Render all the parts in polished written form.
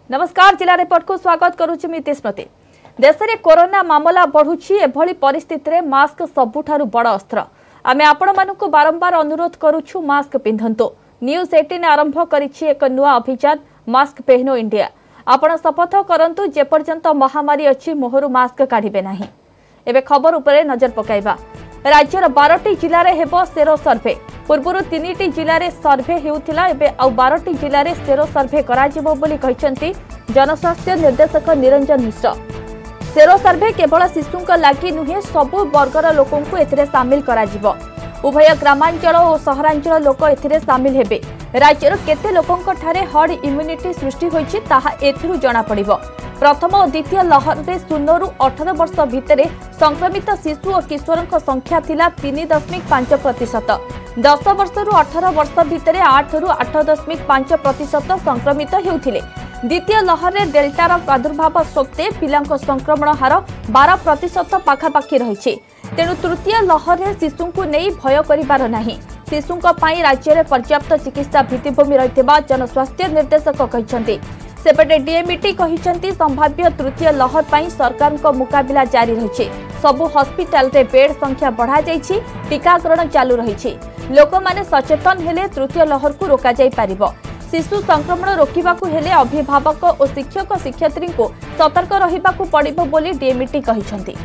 नमस्कार जिला रिपोर्ट को स्वागत करुछि मिति स्मृति। देश में कोरोना मामला बढ़ुछि एभली परिस्थिति रे मास्क सबुठारु बड़ अस्त्र। आमे आपण मानकु बारंबार अनुरोध करुछु मास्क पिंधंतु। न्यूज 18 आरंभ करिछि एक नुआ अभियान मास्क पहनो इंडिया। आपण शपथ करंतु जे पर्यंत महामारी अछि मोहरु मास्क काढिबे नाही। एबे खबर उपरे नजर पकाइबा। राज्यर 12टी जिल्ला रे हेबो सेरो सर्वे। पूर्वरु 3टी जिल्ला रे सर्वे हेउथिला एबे आ 12टी जिल्ला रे सेरो सर्वे कराजिबो बोली कहिसंती जनस्वास्थ्य निर्देशक निरंजन मिश्र। सेरो सर्वे केवल शिशुंक लागि नुहे सबु वर्गर लोकंकु एथिरे शामिल कराजिबो। उभय ग्रामांचल और सहरांचल लोक एथिरे शामिल हेबे। राज्यर केते लोकंक ठारे हर्ड इम्यूनिटी सृष्टि होइछि ताहा एथिरु जणा पड़िबो। प्रथम और द्वितीय लहर रे 0 रु 18 वर्ष भितरे संक्रमित शिशु और किशोरंक संख्या थिला 3.5%। 10 वर्ष रु 18 वर्ष भितरे 8 रु 8.5% संक्रमित हेउथिले। द्वितीय लहर रे डेल्टार प्रादुर्भाव सत्ते पिलांक संक्रमण हार 12% पाखापाखि रहिछि। तेणु तृतीय लहर रे शिशुंकु नेई भय करिबार नाही। शिशुंक पई राज्य रे पर्याप्त चिकित्सा भित्तिभूमि रहितबा जनस्वास्थ्य निर्देशक कहिसंती। सेपटे डीएमईटी कहिसंती संभाव्य तृतीय लहर पई सरकार को मुकाबिला जारी रहिछि। सबु हॉस्पिटल रे बेड संख्या बढ़ा जाइछि। टीकाकरण चालू रहिछि। लोक माने सचेतन हेले तृतीय लहर को रोका जाई परिबो। शिशु संक्रमण रोकिबाकू हेले अभिभावक और शिक्षक शिक्षयित्री को सतर्क रहिबाकू पड़िबो बोली डीएमईटी कहिसंती।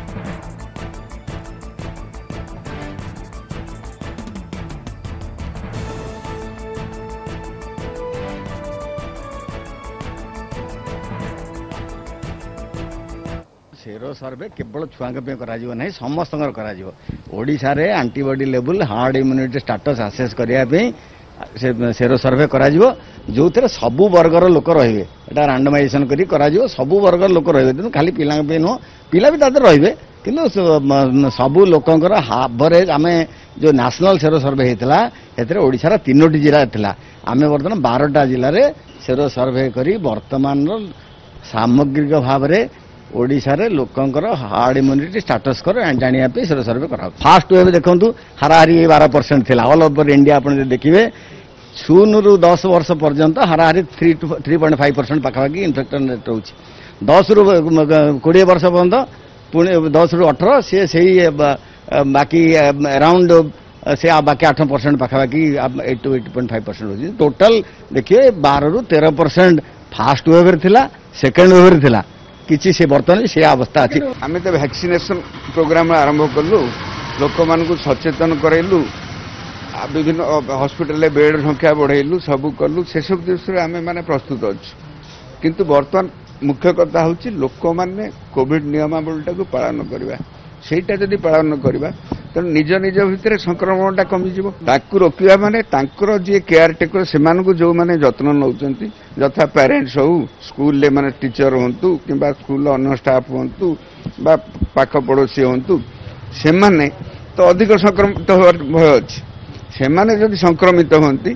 सेरो सर्वे केवल छुआ नहीं समस्त ओडिशा रे antibody level herd immunity status assess करने सेरो सर्वे जो थे सबु वर्गर लोक रे रैंडमाइजेशन कर सबु वर्गर लोक रे खाली पिला नुह पिला भी रे कि सबू लोकंर एवरेज आम जो नेशनल सेरो सर्वे होता है ओडिशा 3टी जिला था आम बर्तमान 12टा जिले में सेरो सर्वे कर बर्तमान सामग्रिक भाव में ओडिशा रे लोकंकर हार्ड इम्यूनिटी स्टेटस कर जानापी सेरो सर्वे करा। फास्ट वेव देखूँ हाराहारी 12% था ऑल ओवर इंडिया आप देखिए 0 रु 10 वर्ष पर्यंत हाराहारी 3.5% पाखापाखि इन्फेक्शन रेट रोचे 10 रु 20 वर्ष पर्यंत पुणे 10 रु 18 सी से बाकी अराउंड से बाकी 8% पाखापाखि 8 to 8.5% होती टोटाल देखिए 12 रु 13% फास्ट वेव थिला सेकेंड वेव थिला किसी से बर्तमान से अवस्था अच्छी आम तो वैक्सीनेशन प्रोग्राम आरंभ कलु लोक मान सचेतन करलु विभिन्न हॉस्पिटल बेड संख्या बढ़ेलु सब कलु से सब दृष्टि आम मैंने प्रस्तुत अच्छु किंतु बर्तमान मुख्य कथा हूँ लोक मैंने कोविड नियमावलीटा को पालन करवा सेटा जदि पालन करवा तो निज निज भितर संक्रमणटा कमिज रोकवा माने जी केयर टेकर से जो मैंने जत्न नौ यथा पेरेंट्स हो स्कूल माने टीचर हूँ कि स्कूल अन्य स्टाफ हूँ पाख पड़ोसी हूँ से माने तो अधिक संक्रमित भय अच्छी से माने जदि संक्रमित होती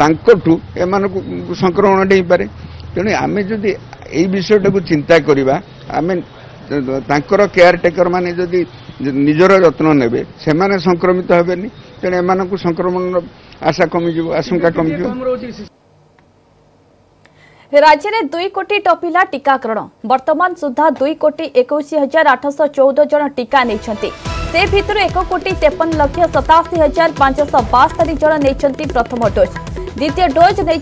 एम संक्रमण डेई पारे तेणु आम जदि यही विषयटा को चिंता करवा आम केयर टेकर माने जदि निजर जत्न नेबे से माने संक्रमित हेबेनी तेणु एम संक्रमण आशा कमिज आशंका कमिज। राज्य में 2 कोटी टपिला टीकाकरण वर्तमान सुधा 2,21,814 जन टीका नहीं से भितर 1,53,87,572 जन नहीं प्रथम डोज द्वितीय डोज नहीं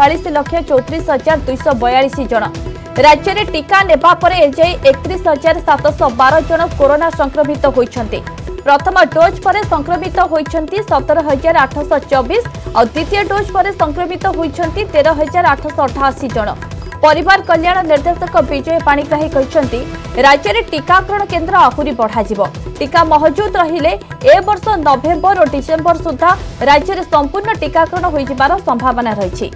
46,34,242 जन। राज्य में टीका नेबा परे एजाई 31,712 जन कोरोना संक्रमित होइछन्ति। प्रथम डोज पर संक्रमित होइछन्ति 17,824 और द्वितीय डोज पर संक्रमित होइछन्ति 13,888 जन। परिवार कल्याण निर्देशक विजय पाणिग्राही कहते राज्य में टीकाकरण केन्द्र आहुरी बढ़ाजिबो। टीका मौजूद रहिले ए वर्ष नवेम्बर और डिसेम्बर सुधा राज्य में संपूर्ण टीकाकरण हो जिबार संभावना रही।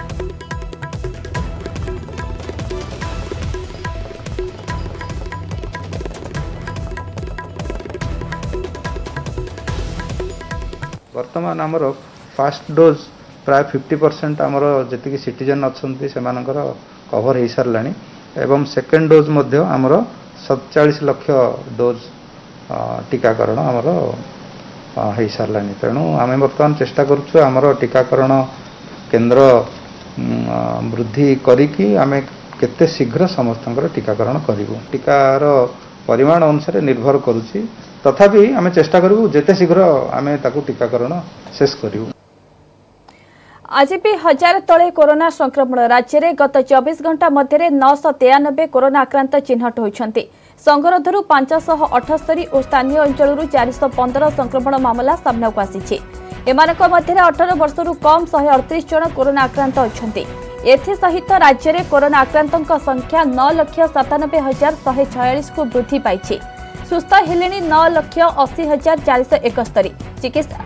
वर्तमान आमर फास्ट डोज प्राय 50% आमर जी सिटीजन अच्छा से कभर हो सारा एवं सेकेंड डोज आमर 47 लाख डोज टीकाकरण आमर हो सारा तेणु आम बर्तमान चेष्टा करुँ आमर टीकाकरण केन्द्र वृद्धि करी आम केते शीघ्र समस्तंकर टीकाकरण करूँ टीकार परिमाण अनुसार निर्भर करुच्ची तथापि आम चेष्टा करूँ जेते शीघ्र आम टीकाकरण शेष करूँ। आज भी 1000 तले कोरोना संक्रमण राज्य में गत 24 घंटा मध्य 993 कोरोना आक्रांत चिन्हट होती। संगरोधर 578 और स्थानीय अंचल 415 संक्रमण मामला सामना को आसी। एमानक मध्य 18 वर्षर कम 138 जन कोरोना आक्रांत अच्छा। एसहित राज्य में कोरोना आक्रांतों संख्या 9,97,146 को वृद्धि पाई। सुस्थ हेले 9,80,471 चिकित्सा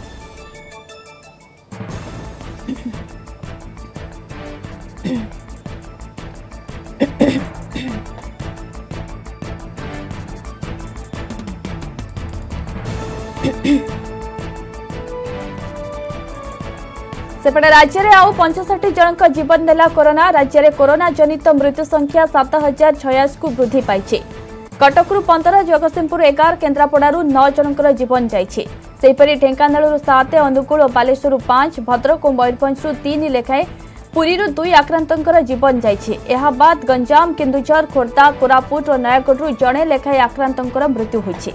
सेपटे राज्य में आउ 65 जनक जीवन नेला कोरोना। राज्य में कोरोना जनित मृत्यु संख्या 7,086 को वृद्धि पाई। कटकरू 15, जगतसिंहपुर 11, केन्द्रापड़ारू 9 जनकर जीवन जाइछि। सेहीपरि ढेंकानालू 7, अनुगुल और बालेश्वरु 5, भद्रक और मयूरभंजरू 3 लेखाएं, पुरीरू 2 आक्रांतंकर जीवन जाइछि। एहा बाद गंजाम, केन्दुझर, खोर्धा, कोरापुट और नयागढ़ जड़े लेखाएं आक्रांतंकर मृत्यु होइछि।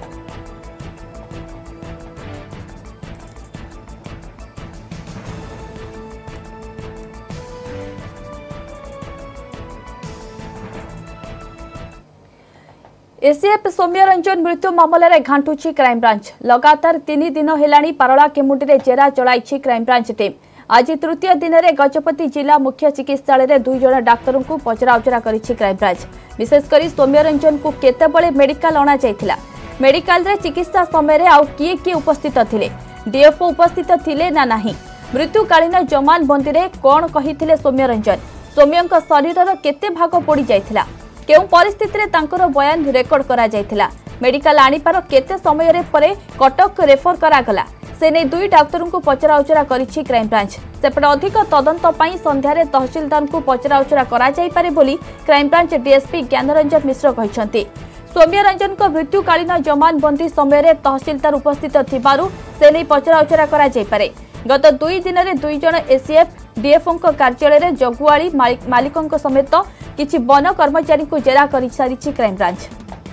एसीएफ सौम्य रंजन मृत्यु मामलें घांटुची क्राइमब्रांच। लगातार 3 दिन हेलाणी पारला केमुंडी जेरा चलाई क्राइमब्रांच टीम। आज तृतीय दिन में गजपति जिला मुख्य चिकित्सालय 2 जन डाक्तर को पचराउचरा करिछि क्राइमब्रांच। विशेषकर सौम्य रंजन को केतेबळे मेडिकल अणा जाइथिला, मेडिकल रे चिकित्सा समय आउ किए किए उपस्थित थिले, डीएफओ उपस्थित थिले ना नाही, मृत्युकालीन जमानबंदी रे कोन कहिथिले सौम्य रंजन, सौम्यंक शरीरर केते भाग पोड़ी जाइथिला, केउ परिस्थिति रे तांकर बयान रेकर्ड करा जाइथिला, मेडिकल आनिपार केते समय रे परे कटक रेफर करा गला, से नै 2 डाक्टर को पचराउचरा करिछि क्राइमब्रांच। सेपटे अधिक तदंत पई संध्यारे तहसीलदार को पचराउचरा करा जाई पारे बोली क्राइमब्रांच डीएसपी ज्ञानरंजन मिश्र कहिसंती। सौम्य रंजन को मृत्युकालीन जमानबंदी समय रे तहसीलदार उपस्थित थिबारु से नै पचराउचरा करा जाई पारे। गत 2 दिन में 2 जन एसीएफ डीएफओ कार्यालय जगुआली मालिकों समेत किछि वन कर्मचारी को जेरा कर सारी क्राइमब्रांच।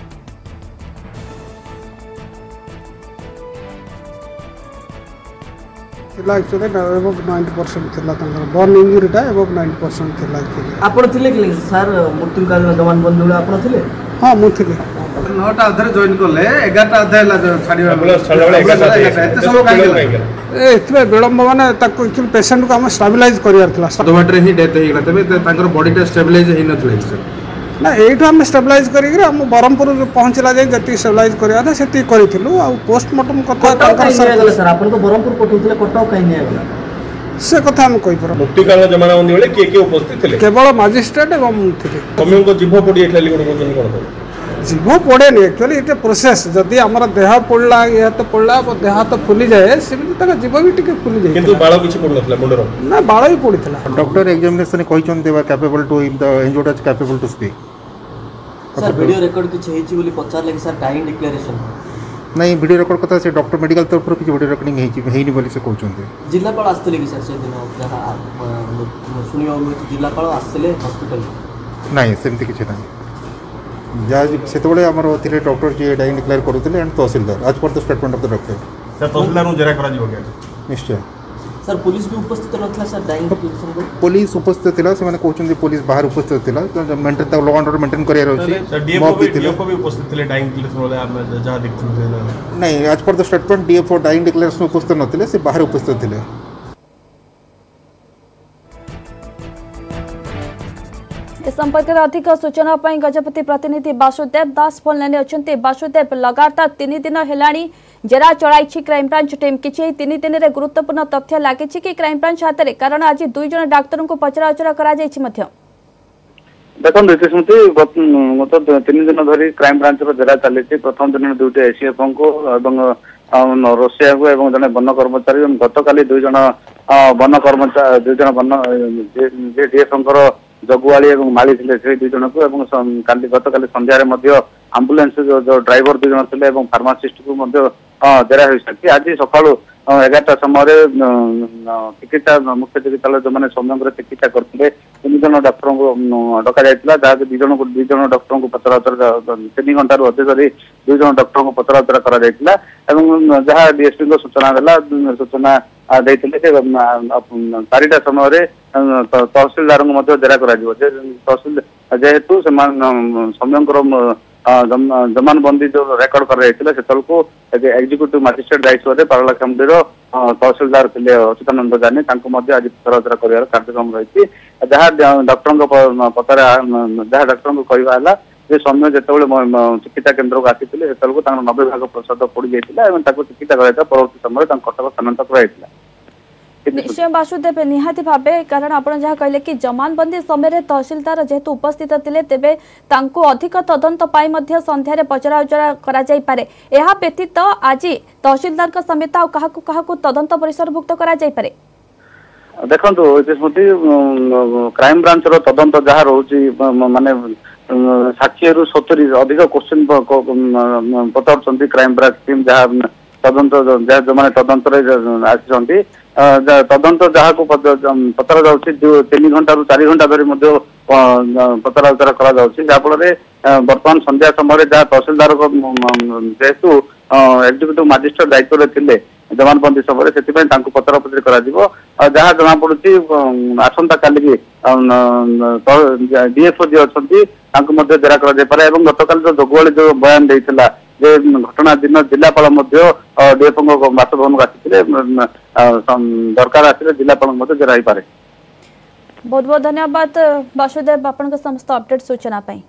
एक्चुअली 90% थिला तंगर बर्न इंजुरीटा एबव 90% थिला एक्चुअली। आपण थिले कि सर मृत्युकालीन जमानबंदी आपण थिले? हां मु थिले। 9टा अधरे जॉइन करले 11टा अधे ला छाड़ीबा छाड़ले 11टा एते सब काई एतबे विलंब माने ताको एक्चुअली पेशेंट को हम स्टेबलाइज करियार थिला दोबाटरे ही डेथ हेगला तबे तांकर बॉडीटा स्टेबलाइज हेइ नथले ना एठो हम स्टेबलाइज करी हम बरमपुर पहुंचला जाय जति स्टेबलाइज करिया था सेति करिथिलु आ पोस्टमार्टम कथा तांकर सर आपण को बरमपुर पठौथिले कटक काई नै गेला से कथा हम कहि पर मुक्तिकाल जमानबंदी बेले के उपस्थित थिले? केवल मजिस्ट्रेट एवं थिले। सौम्य को जीभ पड़ी एठले कोन कोन जीभ पड़े नहीं एक्चुअली इटे प्रोसेस जदि आमर देह पड़ला या तो पड़ला देह तो फुली जाए सेमि तक जीभ भी टिके फुली जाए किंतु बाळ किछि पड़ नथला मुंडर ना बाळ भी पड़ितला। डॉक्टर एग्जामिनेशन कहिचन they were capable to if the injured is capable to speak. Sir video record किछि हेछि बोली पचार लागि सर डाइंग डिक्लेरेशन नहीं वीडियो रिकॉर्ड कथा से डॉक्टर मेडिकल तरफ किछि वीडियो रिकॉर्डिंग हेनि बोली से कहउचन जिल्लापाल आस्तले कि सर से दिन जहा सुनियो जिल्लापाल आस्तले हॉस्पिटल नहीं सेमति किछि नहीं जा सेतबळे हमर थिले डॉक्टर जे डाइंग डिक्लेयर करूथिले and tehsildar as per the statement of the doctor sir tehsildar नु जेरा करा जीव के निश्चय सर पुलिस भी उपस्थित रहथला सर डाइंग डिक्लेरेशन पुलिस उपस्थित थिला से माने कहउचन पुलिस बाहर उपस्थित थिला मेंटेन त लॉ एंड ऑर्डर मेंटेन करिया रहछि सर डीएफओ भी उपस्थित थिले डाइंग डिक्लेरेशन वाले आप जहां देखथुन नहीं as per the statement DFO dying declaration उपस्थित नथिले से बाहर उपस्थित थिले। इस संपर्क में अधिक सूचना गजपति प्रतिनिधि वासुदेव दास फोन लाइन अच्छे। वासुदेव लगातार 3 दिन हेलाणी जेरा चलाई क्राइमब्रांच टीम किछि 3 दिन में गुरुत्वपूर्ण तथ्य लगी कि क्राइमब्रांच हाथ में कारण आज 2 जन डाक्तर को पचराउचरा करा देखो स्मृति गत 3 दिन धरी क्राइमब्रांच जेरा चली। प्रथम दिन 2टी एसीएफ को रोसिया को एवं जने वन कर्मचारी गत काली 2 जन वन कर्मचारी 2 जन वन डीएफओ जगुआली और माली थे से 2 जन को गत काली संध्यारे आंबुलांस जो ड्राइवर 2 जन थे फार्मासीस्ट को जेरा हो सारी आज सका 11टा समय चिकित्सा मुख्य चिकित्सालय जो मैंने सौम्य चिकित्सा करते 3 जन डॉक्टर को डक जाता 2 जन डॉक्टर को पचराउचरा 3 घंटा अधिक 2 जन डॉक्टर को पचराउचरा करा जहाँ डीएसपी को सूचना देते 4टा समय तहसीलदार को जेरा तहसील जेहेतु सौम्य जमानबंदी जो रेकर्ड कर को एग्जीक्यूटिव मजिस्ट्रेट दायित्व पारलाखेमुंडी तहसीलदार थे अच्युतानंद जानी आज पचराउचरा कर कार्यक्रम रही जहाँ डॉक्टर पतर जहाँ डॉक्टर को कहला सौम्य जो चिकित्सा केन्द्र को आसी 90 भाग प्रसाद पड़ जाता चिकित्सा कराया परवर्ती समय कटक स्थानांतर कराइला। निश्चय वासुदेव निहाती भावे कारण आप जहाँ कहले कि जमानबंदी समय तहसीलदार जेहेतु उपस्थित थे तेबे तांको अधिक तदंत पाई मध्य संध्यारे पचराउचरा करा जाई पारे एहा व्यतीत आज तहसीलदार का समेत आ काहाकु काहाकु तदंत परिसरभुक्त करा जाई पारे देखंतु स्मृति क्राइम ब्रांच रो तदंत जहाँ रोची माने 60 रु 70 अधिक क्वेश्चन पचार क्राइम ब्रांच टीम जहाँ तदंत जो मैंने तदंत आसी तदंत जहाँ को पचरा जाऊँगी 3 घंटा 4 घंटा धरी पचराउचरा कराफल बर्तमान संध्या समय जहाँ तहसीलदार जेहेतु एग्जीक्यूटिव मजिस्ट्रेट दायित्व थे जमानबंदी समय से पचरा पचरी कर जहाँ जना पड़ी आसंता काली डीएफओ जी अच्छा जेरा कर गतकाल जो जोगवाली जो बयान देता जे घटना दिन जिलापाल डीएफओ बासभवन को आसी दरकार आसे जिलापाल जेरा हो पारे। बहुत बहुत धन्यवाद वासुदेव आपन समस्त अपडेट सूचना पाई।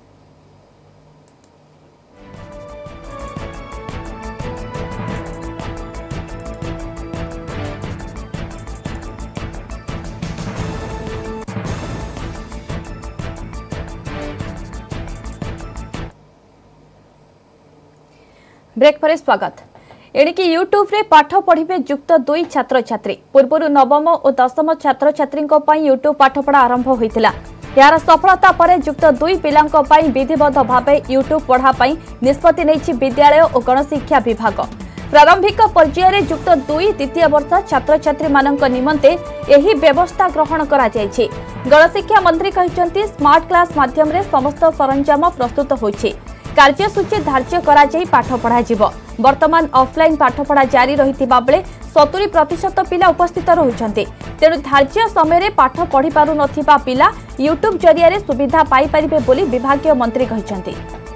ब्रेक पर स्वागत। एणिकी यूट्यूब रे पाठ पढ़िबे युक्त 2 छात्र छात्री पूर्व नवम और 10म छात्र छात्री यूट्यूब पाठपढ़ा आरंभ होइतिला। यार सफलता पर युक्त 2 पिलांको पई विधिवत भावे यूट्यूब पढ़ा पई निष्पत्ति नैछि विद्यालय और गणशिक्षा विभाग। प्रारंभिक पर्यायर युक्त 2 द्वितीय वर्ष छात्र छात्री मानक निमंते एही व्यवस्था ग्रहण करा जायछि। गणशिक्षा मंत्री कहिसंती स्मार्ट क्लास माध्यम रे समस्त सरंजाम प्रस्तुत होइछि। कार्यसूची धार्य करा जाई पाठ पढ़ा जीव। वर्तमान ऑफलाइन पाठ पढ़ा जारी रहितिबा बेले 70% पिला उपस्थित रहुछन्ते तेणु धार्य समय रे पाठ पढ़ी पारु नथिबा पिला यूट्यूब जरिया रे सुविधा पाई परिबे बोली विभागीय मंत्री कहिसंते।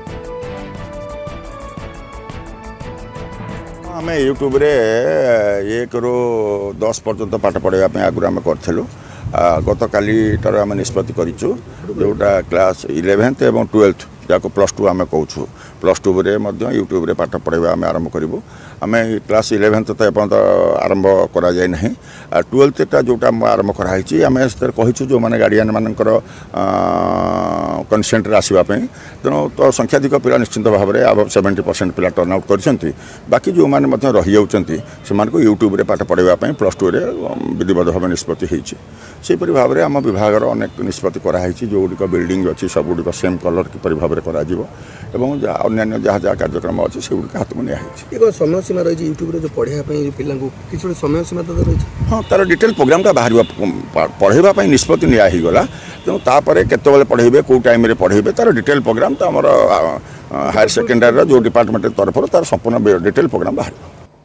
आमे यूट्यूब रे 1 ରୁ 10 पर्यंत पाठ पढ़ाइबा पे आगु आमे करथलु गत काली टर आमे निष्पत्ति करिछु जोटा क्लास 11th एवं 12th जाको +2 आमे कहूँ +2 रे यूट्यूब रे पाठ पढ़ाइबा आमे आरंभ करिबु। आमे क्लास 11th तो एपर्यंत आरंभ करा जाय नहीं 12th टा जोटा आरंभ कराई आमे कहीछु जो माने गार्डियन मानकर कनसेंट रे आसीबा पे तेणु तो संख्याधिक पिला निश्चित भाव में अब 70% पिला टर्न आउट करछंती बाकी जो माने मध्य रही जाउछंती सेमान को यूट्यूब रे पाठ पढ़ाइबा पे +2 रे विधिवत भाव निष्पत्ति होईछि। सेपरि भाव में आम विभाग अनेक निष्पत्ति कराई जो गुड़िक बिल्डिंग अच्छी सब गुड़िक सेम कलर किपरि भाव में करा अन्य जहाँ जहाँ कार्यक्रम अच्छे से गुड़िक हाथ में निया समय सीमा रही यूट्यूब जो पढ़ाई पिला किसी समय सीमा तो रही हाँ तार डिटेल प्रोग्राम बाहर पढ़ाई निष्पत्ति निगला तेणु तापर केतबेले पढ़ेबे कौ टाइम पढ़ेबे तार डिटेल प्रोग्राम तो आमर हायर सेकेंडरी जो डिपार्टमेंट तरफ तार संपूर्ण डिटेल प्रोग्राम बाहर।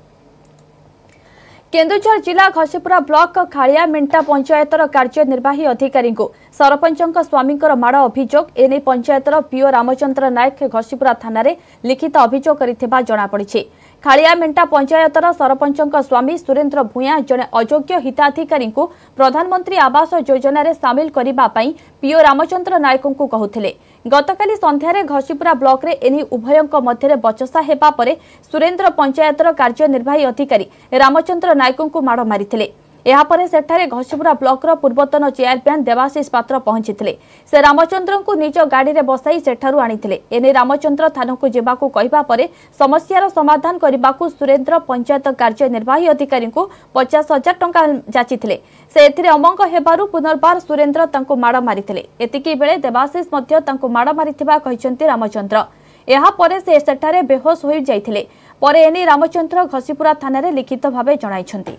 केन्दुझर जिला घसीपुरा ब्लॉक खाड़िया मेंटा पंचायतर कार्यनिर्वाही अधिकारी को सरपंचों स्वामी माड़ अभियोग एने पंचायतर पीओ रामचंद्र नायक घसीपुरा थाना लिखित अभियोग करिथिबा जणापड़िछि। खाड़िया मेंटा पंचायतर सरपंचों स्वामी सुरेन्द्र भूया जड़े अयोग्य हिताधिकारी को प्रधानमंत्री आवास योजना रे सामिल करिबा पई पीओ रामचंद्र नायक को कहूथिले। गतकाली संध्यारे घसीपुरा ब्लॉक रे एनी उभयंक मध्यरे बचसा हेबा परे सुरेन्द्र पंचायतर कार्यनिर्वाही अधिकारी रामचंद्र नायक को माड़ मारिथिले। यापर सेठारे घसीपुरा ब्लॉकर पूर्वतन चेयरमैन देवाशीष पात्र पहुंचीथिले। से रामचंद्र को निज गाड़ी रे बसाई सेठारु आनिथिले। एने रामचंद्र थाना को जेबाकू कहिबा परे समस्यार समाधान करिबाकू सुरेन्द्र पंचायत कार्यनिर्वाही अधिकारी को 50,000 टंका जाचिथिले। से एथिरे अमंग हेबारु पुनर्बार सुरेन्द्र तांको माड़ मारिथिले। एतिकी बेले देवाशीष मध्य तांको माड़ मारिथिबा कहिसंती रामचंद्र। ଏହା ପରେ से सेठारे बेहोश हो जाइथिले। परे एने रामचंद्र घसीपुरा थाना रे लिखित भावे जणाइछन्ती।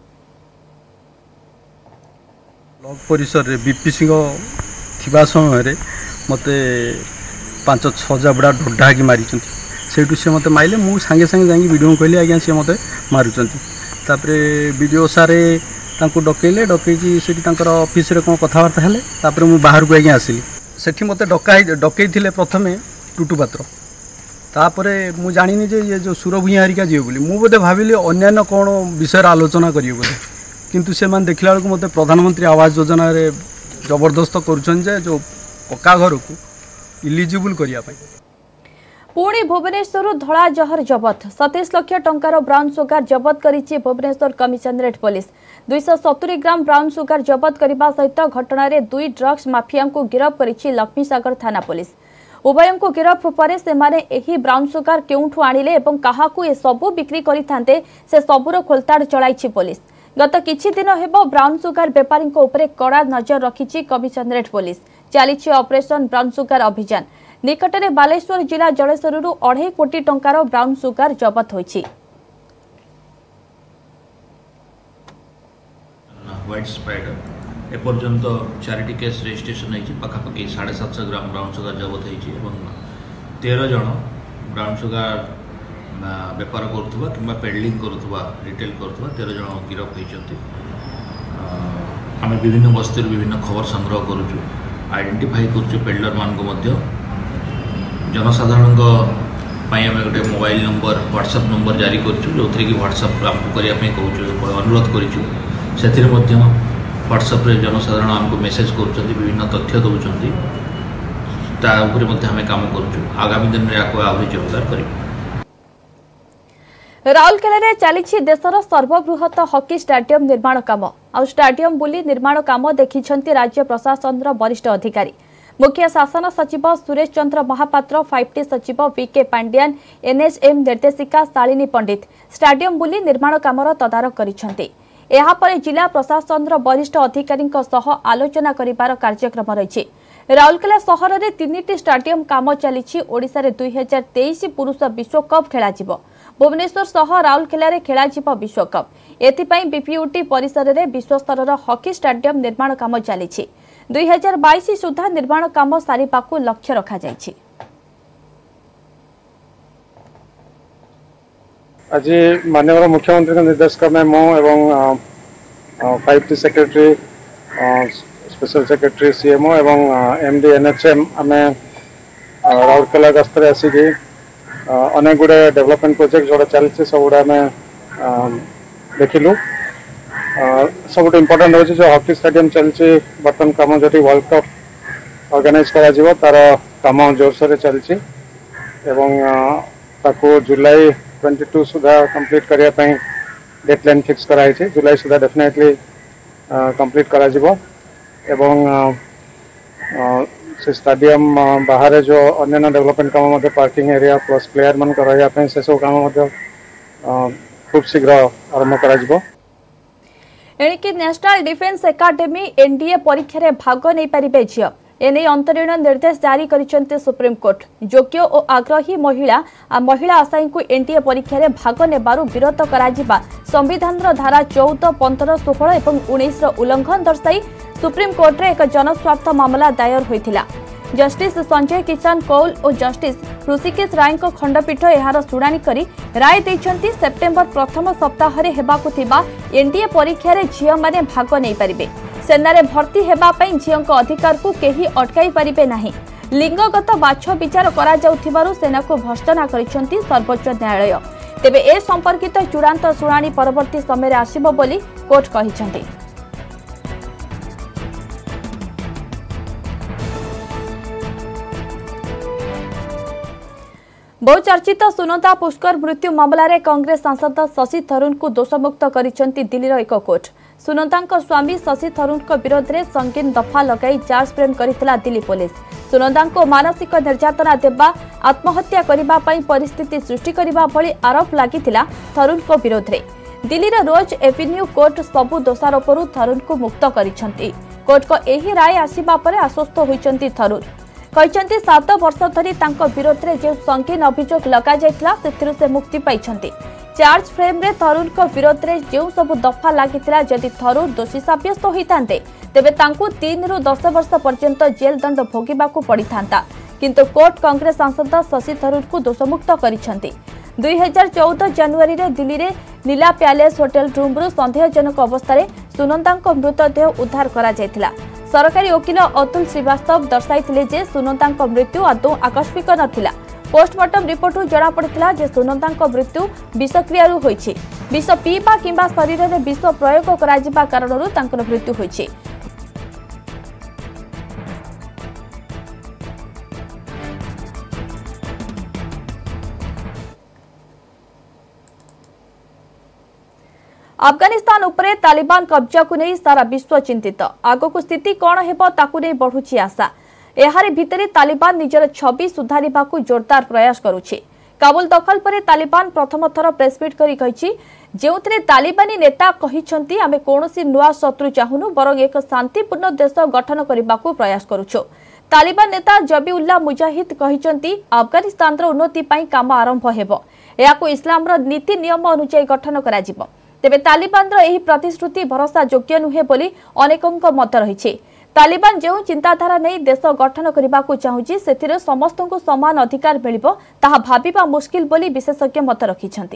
ब्लॉक परिसर रे बीपी सिंह थिबा समय रे मते 5-6 जाबड़ा ढोढा की मारी से मते माइले मु सांगे सांगे जाई वीडियो कहली आज्ञा सी मते मारुचंती तापरे वीडियो सारे तांको डकैले डकैकी सेठी तांकर ऑफिस रे कोन कथावार्ता हेले तापरे मु बाहर को आज्ञा आसिली सेठी मते डकैथिले प्रथमे टुटु पात्र तापरे मु जानिनी जे ये जो सुरभुइया हरिका जीव बोली मु बोधे भाबिली अन्यान्य कोन विषय आलोचना करियो बोधे किंतु से मान देखला बेलको मते प्रधानमंत्री आवास योजना रे जबरदस्त करूछन जे जो पक्का घर को इलिजिबल करिया पई। पुणी भुवनेश्वर धड़ा जहर जबत 27 लाख टंकार ब्राउन सुगार जबत करिछि Bhubaneswar commissionerate police 270 gram brown sugar जबत करने सहित घटना 2 ड्रग्स माफिया को गिरफ करिछि लक्ष्मीसागर थाना पुलिस। उभयों को गिरफ पर से ब्राउन सुगार केउठु आनिले एवं काहाकू ए सबु बिक्री करिथांते से सबुर खोलताड़ चलाइछि पुलिस। गत किछि दिन हेबो ब्राउन सुगार बेपारी उपरे कड़ा नजर रखिछि कमिशनरेट पुलिस। चलिछि ऑपरेशन ब्राउन सुगार अभियान। निकटरे बालेश्वर जिला जलेश्वरु 2.5 कोटी टंकार ब्राउन सुगार जबत होइछि। व्हाइट स्पाइडर एपर्यंत 4टी केस रेजिस्ट्रेशन होइछि पाखापाखि 750 ग्राम ब्राउन सुगार जबत होइछि एवं 13 जन ब्राउन सुगार बेपार करुवा कि पेडलिंग करुवा रिटेल करुवा 13 जन गिरफ होइछन्ति। आमे विभिन्न बस्ती विभिन्न खबर संग्रह करूछु आइडेंटिफाई करूछु पेडलर मान को मध्य जनसाधारण गोटे मोबाइल नंबर व्हाट्सएप नंबर जारी करूँ जो कि व्हाट्सएप आमको करने कहूँ अनुरोध करूँ से व्हाट्सएप जनसाधारण आमको मेसेज कर विभिन्न तथ्य दौरान आम काम करूँ आगामी दिन में आहरी जोरदार कर। राउरकेला चली देशर सर्वबृहत हॉकी स्टेडियम निर्माण काम आ स्टेडियम बुली निर्माण काम देखिछन्ति राज्य प्रशासन वरिष्ठ अधिकारी। मुख्य शासन सचिव सुरेश चंद्र महापात्र 5टी सचिव वीके पांड्यान एनएचएम निर्देशिका शालिनी पंडित स्टेडियम बुली निर्माण कामर तदारख करिछन्ति। एहा परे जिला प्रशासन वरिष्ठ अधिकारी आलोचना करिबार कार्यक्रम रही। राउरकेला सहर में 3टी स्टेडियम काम चली। ओडिशा रे 2023 पुरुष विश्वकप खेल भुवनेश्वर सह राउरकेला खेल विश्वकप एथिपाई बीपीयूटी परिसर में विश्वस्तर हॉकी स्टेडियम निर्माण काम चली। 2022 सुधा निर्माण काम सारिबाकू लक्ष्य रखा जायछि। आज माननीय मुख्यमंत्री के निर्देश क्रमे मो एवं 5टी सेक्रेटरी स्पेशल सेक्रेटरी सीएमओ एवं एमडी एनएचएम आमे राउरकेला गस्तर आसिक अनेक गुड़े डेवलपमेंट प्रोजेक्ट जोड़ा चलती सब गुड़ा आम देखिलु। सब इम्पोर्टाट हो जो हॉकी स्टेडियम चलती बर्तमान कम जो वर्ल्ड कप ऑर्गेनाइज करा तार कम जोरसोर चलती जुलाई 22 सुधा कंप्लीट करने डेडलाइन फिक्स कराई जुलाई सुधा डेफिनेटली कंप्लीट करा से स्टेडियम बाहर जो अन्य डेवलपमेंट काम पार्किंग एरिया प्लस प्लेयर मान रहा से सब काम खूब शीघ्र आरंभ करा। एणिकी नेशनल डिफेन्स एकाडेमी एनडीए परीक्षा रे भाग नहीं पारिबे झियो एने अंतरीण निर्देश जारी करिसेंते सुप्रीम कोर्ट। योग्य और आग्रही महिला आशायी को एनडीए परीक्षा रे भाग नेबारु विरत कराजिबा संविधान धारा 14, 15, 16 और 19 उल्लंघन दर्शाई सुप्रीम कोर्ट रे एक जनस्वार्थ मामला दायर होइथिला। जस्टिस संजय किशन कौल और जस्टिस ऋषिकेश राय खंडपीठ यार शुणाणी करी राय दैछन्ति सेप्टेम्बर प्रथम सप्ताह रे हेबाकु थिबा एनडीए परीक्षा रे झियो माने भाग नै परिबे। सेना भर्ती हेबा पई झियों अधिकार को केही अटकाई परिबे नाही। लिंगगत बाछ विचार करा जाउथिबारु सेना को भर्त्सना करिसेंति सर्वोच्च न्यायालय। तेबे ए संपर्कित चूड़ांत शुणाणी परवर्ती समय आसिबो बोली कोर्ट कहिसेंति। बहुचर्चित सुनंदा पुष्कर मृत्यु मामलें कांग्रेस सांसद शशि थरूर को दोषमुक्त करिसेंति दिल्लीर एक कोर्ट। सुनंदा स्वामी शशि थरूर विरोध में संगीन दफा लगाई चार्ज फ्रेम करथिला दिल्ली पुलिस। सुनंदा को मानसिक निर्यातना देवा आत्महत्या करने परिस्थिति सृष्टि करने भली आरोप लगिथिला थरूर विरोध में। दिल्लीर रोज एवेन्यू कोर्ट सबु दोषारोपरू थरूर को मुक्त करिसेंति। कोर्ट को एही राय आसिबा परे आश्वस्त होइचंती थरूर। कहते 7 वर्ष धरी तांको विरोध में जो संगीन अभियोग लगा जाइतिला सेथिरु से मुक्ति पाइछन्ति। चार्ज फ्रेम रे थरूर को विरोध में जो सब दफा लागितिला जदि थरूर दोषी साब्यस्त होइतांते तेबे तांको 3 रु 10 वर्ष पर्यंत जेल दंड भोगिबाकू पड़िथांता किंतु कोर्ट कांग्रेस सांसद शशि थरूर को दोषमुक्त करिसंति। 2014 जनवरी रे दिल्ली रे नीला पैलेस होटल रूम रु संदेहजनक अवस्था रे सुनंदांको मृतदेह उद्धार करा जायतिला। सरकारी वकील अतुल श्रीवास्तव दर्शाइथिले जे सुनंदांको मृत्यु आदौ आकस्मिक नथिला। पोस्टमार्टम रिपोर्ट जना पड़िथिला जे सुनंदांको मृत्यु विषक्रियारु होईछि। विष पीबा किंबा शरीर रे विष प्रयोग करा जिबा कारणरु तांकर मृत्यु होईछि। अफगानिस्तान उपरे तालिबान कब्जा को नहीं सारा विश्व चिंतित। आगको स्थिति कौन हेबो ताकु नहीं बढ़ुछि आशा। एहारे भितरे तालिबान निजर छवि सुधारिबा को जोरदार प्रयास करुछि। काबुल दखल परे तालिबान प्रथम थर प्रेसमिट करी कहिछि जेउथरे तालिबानी नेता कहिछंती आमे कोनोसी नुआ शत्रु चाहुनु बरং एक शांतिपूर्ण देश गठन करबा को प्रयास करूछो। तालिबान नेता जबीउल्लाह मुजाहिद कहिछंती अफगानिस्तान रो उन्नति पई काम आरंभ हेबो। एहाको इस्लाम रो नीति नियम अनुसार गठन करा जिवो। तेबे तालिबान रो एही प्रतिश्रुति भरोसा योग्य नुहे बोली अनेकंक मत रहिछि। तालिबान जो चिंताधारा नहीं देश गठन करने को चाहूँगी से समस्त को समान अधिकार मिलिबो ताहा भाबिबा मुश्किल बोली विशेषज्ञ मत रखिछंती।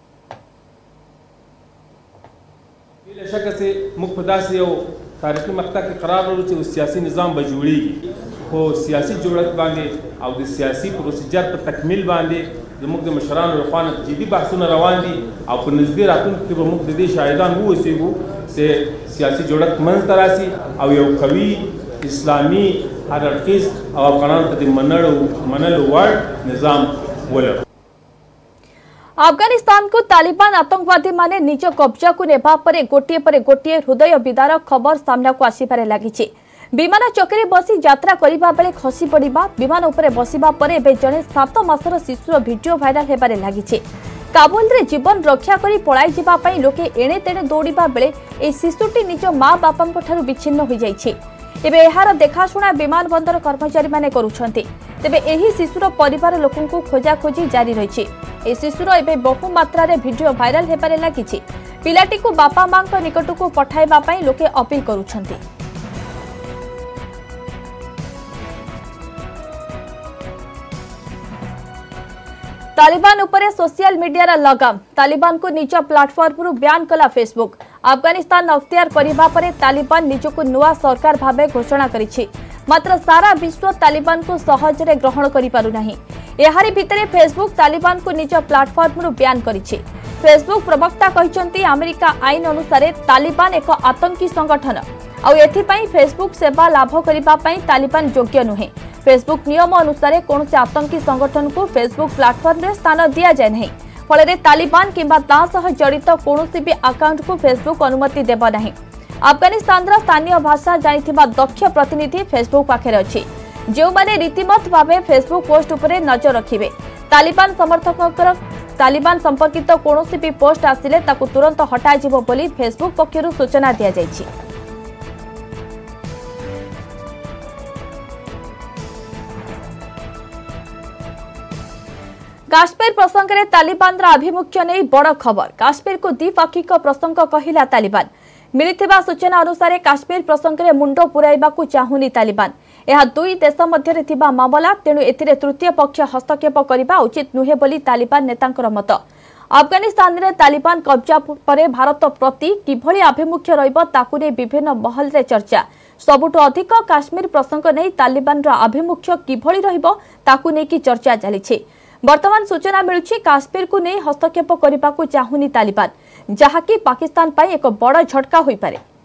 से मुख्यदा से तारीखी मक्ता के करार रुचि सियासी निज़ाम बजूड़ी हो सियासी जरूरत बांधे और सियासी प्रोसीजर पर तकमील बांधे जो मुख्य मशरान और ख़ान जिदी बहसुन रवान दी और नजदीक रातुन के प्रमुख दे शायदान वो से सियासी जरूरत मंज तरासी और ये कवी इस्लामी हरकीस और कानून मनल वर्ड निज़ाम बोले। अफगानिस्तान को तालिबान आतंकवादी माने निज कब्जा को नेबा परे गोटिए परे गोटिए हृदय विदारक खबर सामना को आसीपारे लागिछि। विमान चौकी बसी यात्रा करबा बेले खसी पड़िबा विमान उपरे बसिबा परे एबे जने 7 मासर शिशुर वीडियो भाइराल हेबारे लागिछि। काबुल रे जीवन रक्षा करी पळाई जिबा पई लोके एणे तेणे दौड़िबा बेले ए शिशुटी निज मां बापांक ठारू विच्छिन्न होई जाइछि। एबे एहार देखाशुणा विमान बंदर कर्मचारी माने करूछंती। तेबे एही शिशुर परिवार लोकंकु खोजा खोजी जारी रहिछि। ए शिशुर एबे बहु मात्रा रे वीडियो भाइराल हेबारे लागिछि। पिलाटी को बापा मांक निकटकु पठाइबा पई लोके अपील करूछंती। तालिबान उपरे सोशल मीडिया लगाम तालिबान को निज प्लाटफॉर्म ब्यान कला फेसबुक। अफगानिस्तान अख्तियार करबा परे तालिबान निजको नुआ सरकार भावे घोषणा करिछि। मात्र सारा विश्व तालिबान को सहजरे ग्रहण करि पारु नाही। एहारी भितरे फेसबुक तालिबान को निज प्लाटफॉर्म ब्यान करिछि। फेसबुक प्रवक्ता कहिसंती अमेरिका आईन अनुसार तालिबान एक आतंकी संगठन और एथिपाई फेसबुक सेवा लाभ करिबा पई तालिबान योग्य नुहे। फेसबुक नियम अनुसार कौन से आतंकी संगठन को फेसबुक प्लाटफॉर्म रे स्थान दिया जाए नहीं। फल तालिबान किंबा ता सह जड़ित कौन भी अकाउंट को फेसबुक अनुमति देव नहीं। अफगानिस्तान स्थानीय भाषा जानिथिबा दक्ष प्रतिनिधि फेसबुक पाखे अच्छी जो माने रीतिमत भावे फेसबुक पोस्ट उपरे नजर रखिबे। तालिबान समर्थक तालिबान संपर्कित कौन भी पोस्ट आसिले ताकु तुरंत हटाजिबो बोली फेसबुक पक्षरु सूचना दिया जायछि। काश्मीर प्रसंग में तालिबान आभिमुख्य नहीं बड़ खबर। काश्मीर को द्विपाक्षिक प्रसंग कहला तालिबान। मिलिथिबा सूचना अनुसार काश्मीर प्रसंग में मुंड पुराइबा को चाहुनी तालिबान। यह दुई देश मध्य थिबा मामला तेणु एथिरे तृतीय पक्ष हस्तक्षेप करबा उचित नुहे बोली तालिबान नेतांकर मत। अफगानिस्तान रे तालिबान कब्जा परे भारत प्रति किभली आभिमुख्य रहिबो ताकु ने विभिन्न महल रे चर्चा। सबुठु अधिक काश्मीर प्रसंग नहीं तालिबान आभिमुख्य किभली रहिबो ताकु ने की चर्चा चली। वर्तमान सूचना मिलुछि काश्मीर को नहीं हस्तक्षेप करने को चाहुनी तालिबान, जहाँकि पाकिस्तान पाई एक बड़ झटका होई पारे।